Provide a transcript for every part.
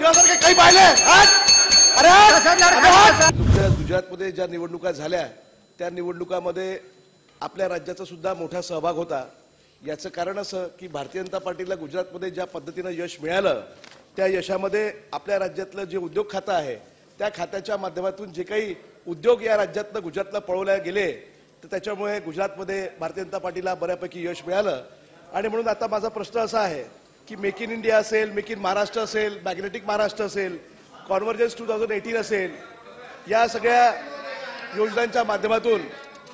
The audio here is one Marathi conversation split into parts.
तुमच्या गुजरातमध्ये ज्या निवडणुका झाल्या त्या निवडणुकामध्ये आपल्या राज्याचा सुद्धा मोठा सहभाग होता। याचं कारण असं की भारतीय जनता पार्टीला गुजरातमध्ये ज्या पद्धतीनं यश मिळालं त्या यशामध्ये आपल्या राज्यातलं जे उद्योग खातं आहे त्या खात्याच्या माध्यमातून जे काही उद्योग या राज्यातनं गुजरातला पळवले गेले तर त्याच्यामुळे गुजरातमध्ये भारतीय जनता पार्टीला बऱ्यापैकी यश मिळालं। आणि म्हणून आता माझा प्रश्न असा आहे की मेक इन इंडिया असेल, मेक इन महाराष्ट्र असेल, मॅग्नेटिक महाराष्ट्र असेल, कॉन्व्हर्जन्स 2018 असेल, या सगळ्या योजनांच्या माध्यमातून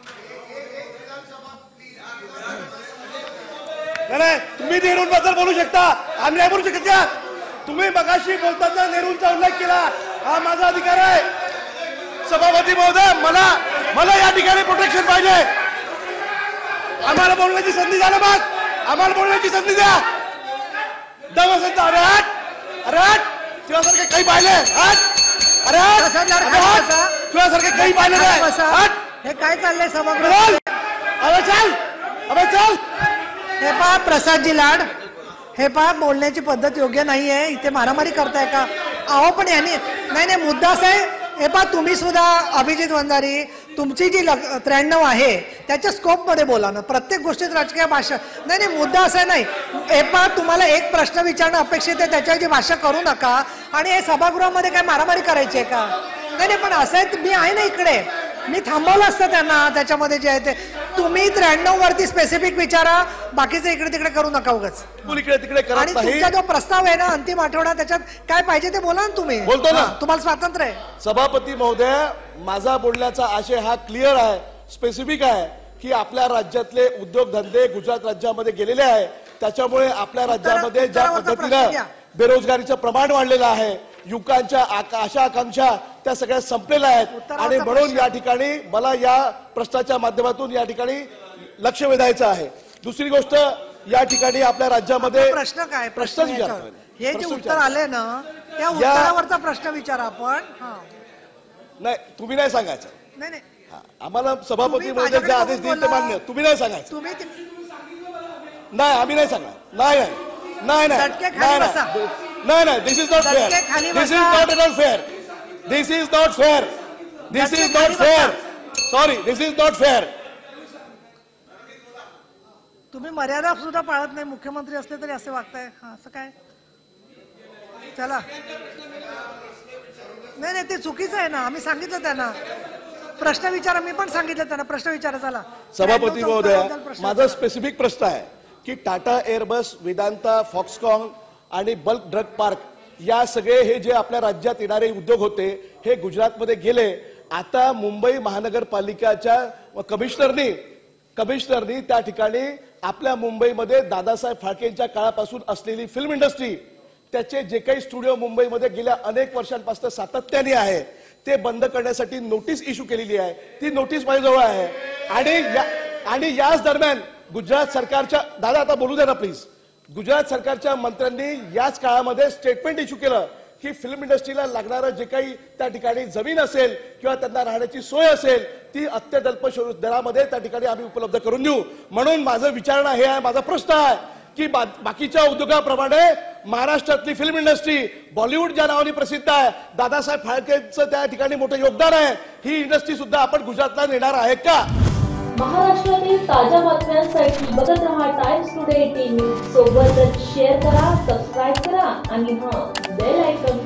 नाही तुम्ही नेहरूंबद्दल बोलू शकता, आम्ही नाही बोलू शकत का? तुम्ही मगाशी बोलताना नेहरूंचा उल्लेख केला, हा माझा अधिकार आहे। सभापती महोदय, मला या ठिकाणी प्रोटेक्शन पाहिजे। आम्हाला बोलण्याची संधी द्या ना, मग आम्हाला बोलण्याची संधी द्या। दम असेल तर अरे तुझ्यासारखे काही पाहिले, तुझ्यासारखे काही पाहिले नाही। हे काय चाललंय सभागृहात? अबे चल हे पहा प्रसादजी लाड, हे पहा बोलण्याची पद्धत योग्य नाहीये। इथे मारामारी करताय का? अहो पण यांनी नाही मुद्दा असा आहे, हे पहा तुम्ही सुद्धा अभिजित वंजारी तुमची जी 93 आहे त्याच्या स्कोप मध्ये बोला ना, प्रत्येक गोष्टीत राजकीय भाषा नाही मुद्दा असा नाही। हे पहा तुम्हाला एक प्रश्न विचारणं अपेक्षित आहे, त्याच्याची भाषा करू नका। आणि हे सभागृहामध्ये काय मारामारी करायची आहे का? नाही पण असं आहे, मी आहे ना इकडे, मी थांबवलं असतं त्यांना त्याच्यामध्ये जे आहे ते। तुम्ही 93 वरती स्पेसिफिक विचारा, बाकीचं इकडे तिकडे करू नका उगाच। आणि तुमचा जो प्रस्ताव आहे ना अंतिम आठवडा, त्याच्यात काय पाहिजे ते बोला ना तुम्ही। बोलतो ना, तुम्हाला स्वातंत्र्य आहे। सभापती महोदय, माझा बोलण्याचा आशय हा क्लिअर आहे, स्पेसिफिक आहे की आपल्या राज्यातले उद्योगधंदे गुजरात राज्यामध्ये गेलेले आहे, त्याच्यामुळे आपल्या राज्यामध्ये ज्या पद्धतीने बेरोजगारीचं प्रमाण वाढलेलं आहे, युवकांच्या आशा आकांक्षा त्या सगळ्या संपलेल्या आहेत। आणि म्हणून या ठिकाणी मला या प्रश्नाच्या माध्यमातून या ठिकाणी लक्ष वेधायचं आहे। दुसरी गोष्ट, या ठिकाणी आपल्या राज्यामध्ये प्रश्न काय? प्रश्न हे जे उत्तर आले ना त्या उत्तरावरचा प्रश्न विचारा आपण। नाही तुम्ही नाही सांगायचं, नाही आम्हाला सभापती महोदय जे आदेश देईल ते मान्य, तुम्ही नाही सांगायचं। तुम्ही नाही आम्ही नाही सांगणार, नाही नाही नाही नाही, this is not fair, this is not at all fair, this is not fair, this is not fair, sorry this is not fair. तुम्ही मर्यादा सुद्धा पाळत नाही, मुख्यमंत्री असले तरी असे वागताय, असं काय? चला नाही ते चुकीचं आहे ना, आम्ही सांगितलं त्यांना प्रश्न विचारा, मी पण सांगितलं त्यांना प्रश्न विचारा। चला सभापती महोदय, माझा स्पेसिफिक प्रश्न आहे की टाटा एअरबस, वेदांता, फॉक्सकॉन आणि बल्क ड्रग पार्क या सगळे हे जे आपल्या राज्यात येणारे उद्योग होते हे गुजरातमध्ये गेले। आता मुंबई महानगरपालिकेच्या कमिशनरनी त्या ठिकाणी आपल्या मुंबईमध्ये दादासाहेब फाळकेंच्या काळापासून असलेली फिल्म इंडस्ट्री, त्याचे जे काही स्टुडिओ मुंबईमध्ये गेल्या अनेक वर्षांपासून सातत्याने आहे ते बंद करण्यासाठी नोटीस इश्यू केलेली आहे। ती नोटीस माझ्याजवळ आहे। आणि याच दरम्यान गुजरात सरकारच्या, दादा आता बोलू द्या ना प्लीज, गुजरात सरकारच्या मंत्र्यांनी याच काळामध्ये स्टेटमेंट इश्यू केलं की फिल्म इंडस्ट्रीला लागणारं जे काही त्या ठिकाणी जमीन असेल किंवा त्यांना राहण्याची सोय असेल ती अत्यल्प दरामध्ये त्या ठिकाणी आम्ही उपलब्ध करून देऊ। म्हणून माझं विचारणा हे आहे, माझा प्रश्न आहे की बाकीच्या उद्योगाप्रमाणे महाराष्ट्रातली फिल्म इंडस्ट्री, बॉलिवूड ज्या नावाने प्रसिद्ध आहे, दादासाहेब फाळकेंचं त्या ठिकाणी मोठं योगदान आहे, ही इंडस्ट्री सुद्धा आपण गुजरातला नेणार आहे का? महाराष्ट्रातील ताज्या बातम्यांसाठी बघत रहा टाइम्स टुडे 18 न्यूज। सोबतच शेअर करा, सबस्क्राईब करा आणि बेल आयकॉन